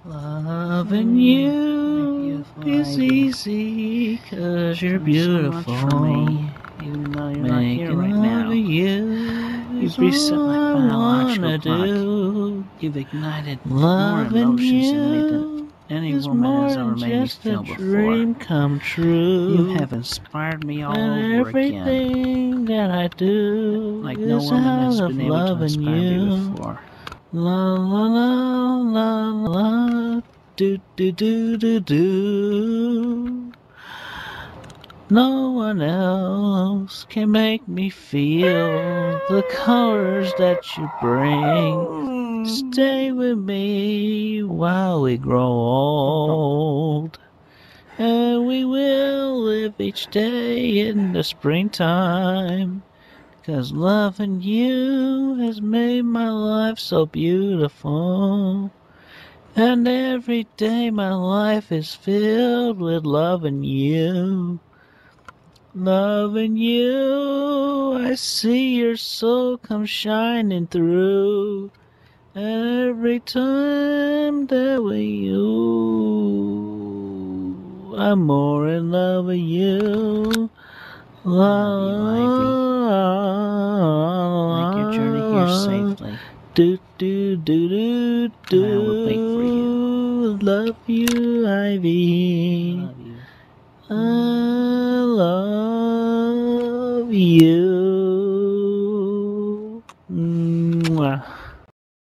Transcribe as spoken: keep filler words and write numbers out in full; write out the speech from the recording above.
Loving you is easy, cause you're beautiful. So much for me, even though you're not here right Making now. love of you You've is reset all my I biological wanna clock. do. You've ignited more Loving emotions in me than you any is woman more has ever than made me just a feel before. dream come true. You have inspired me all And over again, everything that I do like no is woman has out of been able to loving inspire me you. before. La la la la la, do do do do do. No one else can make me feel the colors that you bring. Stay with me while we grow old, and we will live each day in the springtime. 'Cause loving you has made my life so beautiful. And every day my life is filled with loving you. Loving you, I see your soul come shining through. And every time that we you, I'm more in love with you. Love you, Ivy. Make your journey here safely. Do do do do do. And I will wait for you. Love you, Ivy. Love you. I love you.